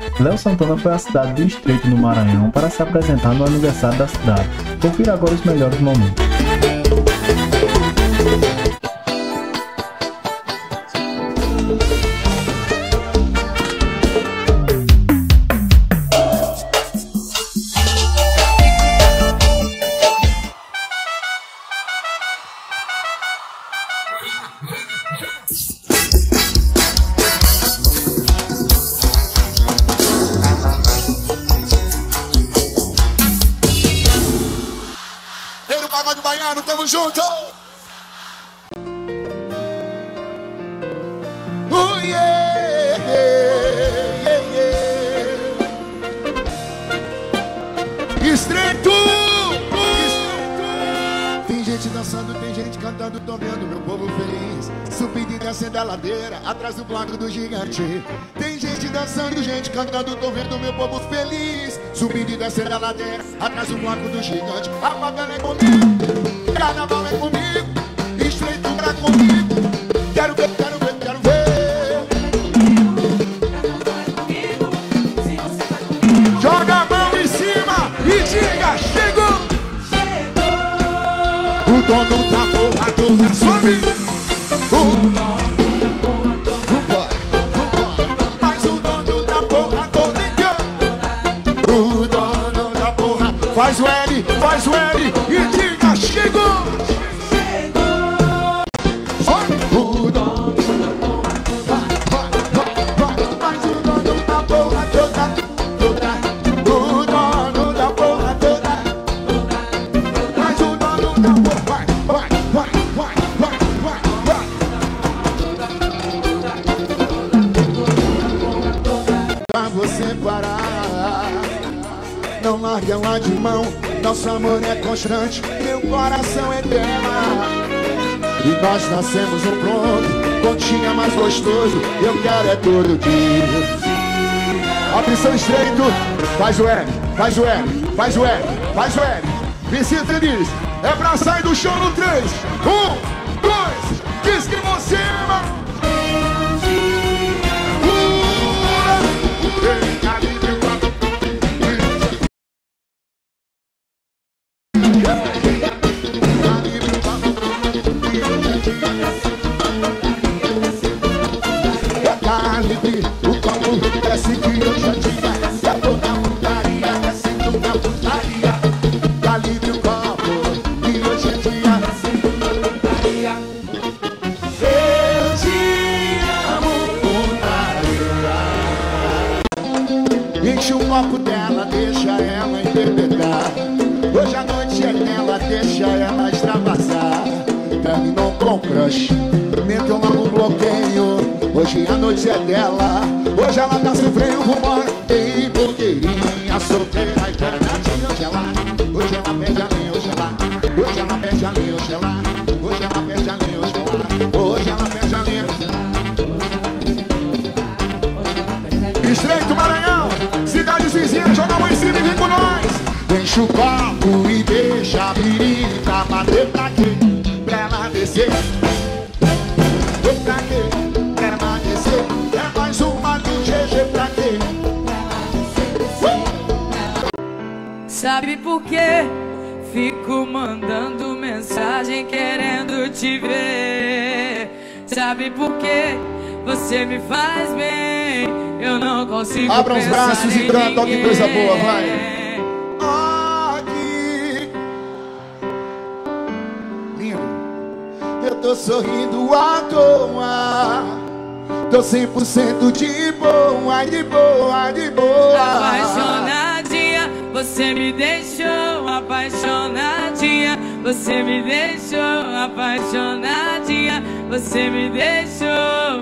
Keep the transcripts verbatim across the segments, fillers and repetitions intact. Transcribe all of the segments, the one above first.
Léo Santana foi à cidade do Estreito, no Maranhão, para se apresentar no aniversário da cidade. Confira agora os melhores momentos. Pagode baiano, tamo junto! Oh yeah, yeah, yeah. Estreito! Tem gente dançando, tem gente cantando, tô vendo meu povo feliz. Subindo e descendo a ladeira, atrás do bloco do gigante. Tem gente dançando, gente cantando, tô vendo meu povo feliz. Subindo e descendo a ladeira, atrás do bloco do gigante. A favela é comigo, carnaval é comigo, Estreito pra comigo. Quero ver, quero ver, quero ver. Joga a mão em cima e diga, chegou! O dono da porra toda some. O dono da porra toda. Mas o dono da porra toda engana. O dono da porra faz o L, faz o L e diga, chegou. O dono da porra toda. Mas o dono da porra toda. O dono da porra toda. Mas o dono da porra vai, vai, vai, vai, vai, vai, vai. Pra você parar, não larga ela de mão. Nosso amor é constante, meu coração é dela. E nós nascemos um pronto, continha mais gostoso. Eu quero é todo dia. Atenção, Estreito, faz o L, faz o L, faz o L, faz o L. Visita diz, é pra sair do show no três. Um, dois, diz que você ama. Tá livre, o copo desce que eu já tinha. Já tô na putaria, descendo na putaria. Tá livre o copo e hoje é dia. Eu te amo, putaria. Enche o copo dela, deixa ela interpretar. Hoje a noite é dela, deixa ela extravasar. Terminou com crush, meteu logo um bloqueio. Hoje a noite é dela, hoje ela tá sofrendo rumor. Ei, blogueirinha, solteira, internadinha, hoje ela, hoje ela perde a linha, hoje ela, hoje ela perde a linha, hoje ela, hoje ela perde a linha, hoje ela, hoje ela perde a linha. Estreito, Maranhão, cidades vizinhas, joga a mão em cima e vem com nós. Enche o copo e deixa a pirita bater pra quê? Pra ela descer. Pra quê? Pra ela descer. É mais uma do G G pra quê? Sabe por quê? Fico mandando mensagem querendo te ver. Sabe por quê? Você me faz bem. Eu não consigo. Abra os braços e canta, que coisa boa, vai. Eu tô sorrindo à toa, tô cem por cento de boa, de boa, de boa. Apaixonadinha, você me deixou. Apaixonadinha, você me deixou. Apaixonadinha, você me deixou.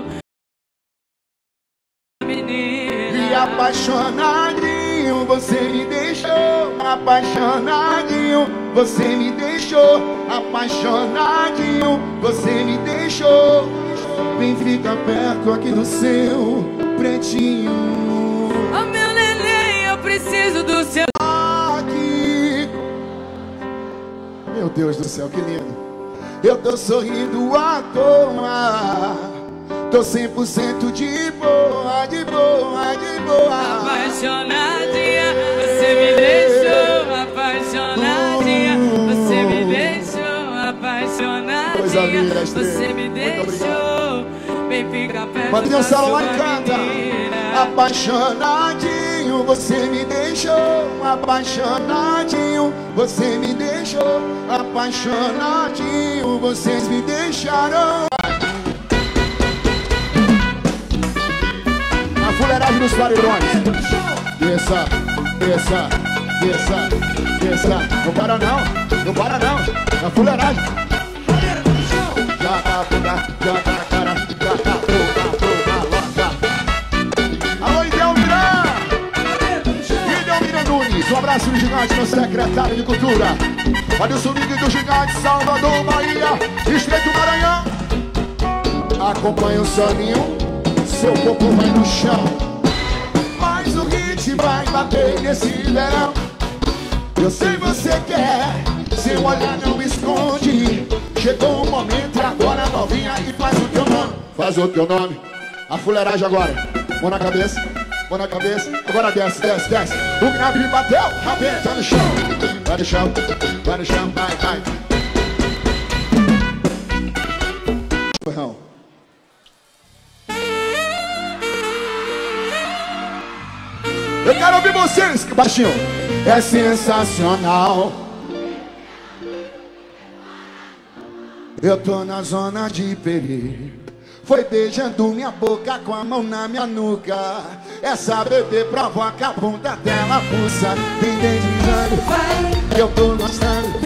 Menina. E apaixonadinho, você me deixou. Apaixonadinho, você me deixou. Apaixonadinho, você me deixou. Vem ficar perto aqui no seu pretinho. Oh meu neném, eu preciso do seu. Aqui. Meu Deus do céu, que lindo. Eu tô sorrindo à toa, tô cem por cento de boa, de boa, de boa. apaixonadinha. Você me deixou apaixonadinha. Você me deixou apaixonadinha. Você me deixou. Vem ficar perto. Mandei um celular e canta. Apaixonadinho, você me deixou. Apaixonadinho, você me deixou. Apaixonadinho, vocês me deixaram. A fuleiragem dos paredões. Desça, desça, desça, desça. Não para não, não para não. A fuleiragem. Já tá toda, já tá na cara, já tá toda, toda loja. Alô, Idelmira! Idelmira Nunes, um abraço do gigante, meu secretário de cultura. Olha o swing do gigante, Salvador, Bahia, Estreito Maranhão. Acompanha o soninho, seu corpo vai no chão. Mas o hit vai bater nesse verão. Eu sei você quer, seu olhar não esconde. Chegou o momento, agora novinha, e faz o teu nome. Faz o teu nome. A fuleiragem agora. Mão na cabeça, mão na cabeça. Agora desce, desce, desce. O grave bateu, rapaz, vai no chão. Vai no chão, vai no chão, vai, vai. Eu quero ouvir vocês, que baixinho. É sensacional. Eu tô na zona de perigo. Foi beijando minha boca com a mão na minha nuca. Essa bebê provoca a ponta dela, pulsa. Vem deslizando, eu tô gostando.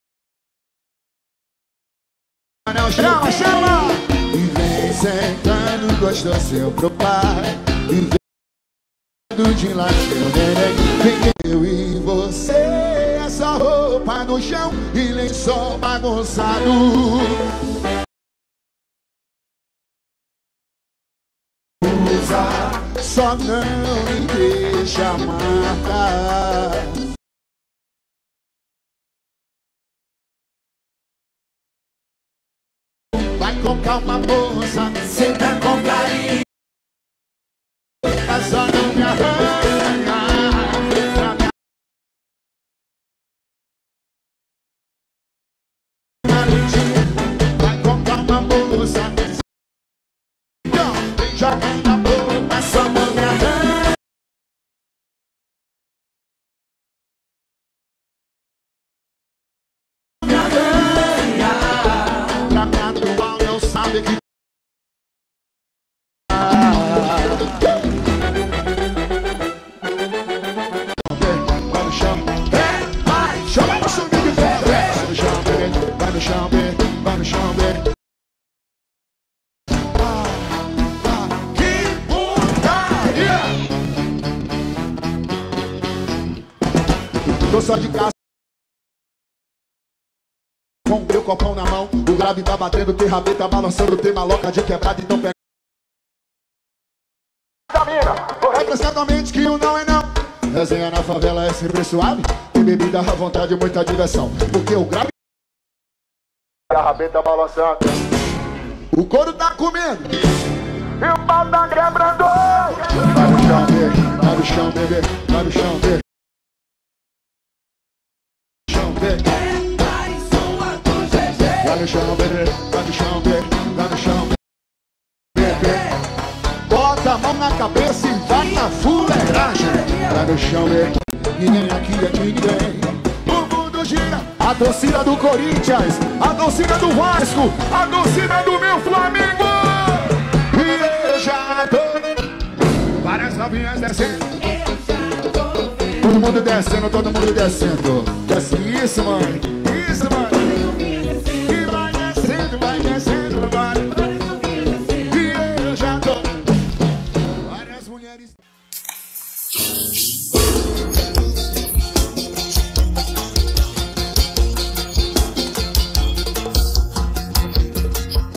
Não chama, chama. E vem sentando gostosinho pro pai. E vem de lasqueiro, neném. Vem eu e você. Essa roupa no chão e lençol bagunçado. Usa, só não me deixa matar. Vai com calma, moça, senta com carinho. Mas só não me arranha. Vai com calma, moça. Então, joga na boca, só não me arranha. Me arranha. Pra me atual, não sabe que. Vai no chão, vai, chama no chão, vai no chão, vai no chão, vai no chão, que putaria! Tô só de casa com o meu copão na mão. O grave tá batendo, tem rabeta balançando, tem maloca de quebrada, então pega. Vou representar a mente que o não é não. Resenha na favela é sempre suave. Tem bebida à vontade e muita diversão. Porque o grave a rabeta balançando, o couro tá comendo e o pau tá quebrando. Vai no chão, bebê, vai no chão, bebê, vai no chão, bebê. Chão, bebê. Vai no chão, bebê, vai no chão, bebê, vai no chão, bebê. Bota a mão na cabeça e vai na fuleiragem. Vai no chão, bebê. Ninguém aqui é de ninguém. O mundo gira. A torcida do Corinthians, a torcida do Vasco, a torcida do meu Flamengo. E eu já tô. Várias novinhas descendo. Todo mundo descendo, todo mundo descendo. Desce isso, mãe. Isso, mãe. E vai descendo, vai descendo, vai. E eu já tô. Várias mulheres.